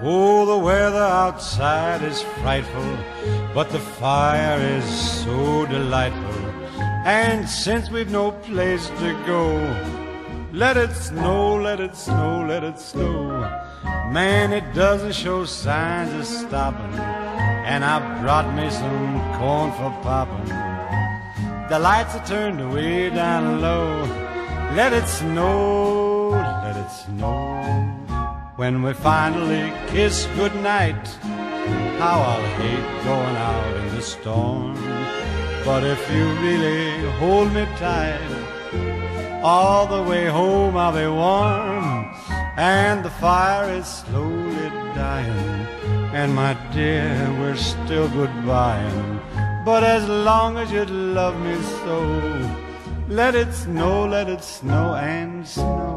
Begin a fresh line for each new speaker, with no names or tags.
Oh, the weather outside is frightful, but the fire is so delightful. And since we've no place to go, let it snow, let it snow, let it snow. Man, it doesn't show signs of stopping, and I brought me some corn for popping. The lights are turned way down low. Let it snow, let it snow. When we finally kiss goodnight, how I'll hate going out in the storm. But if you really hold me tight, all the way home I'll be warm. And the fire is slowly dying, and my dear, we're still goodbying. But as long as you love me so, let it snow and snow.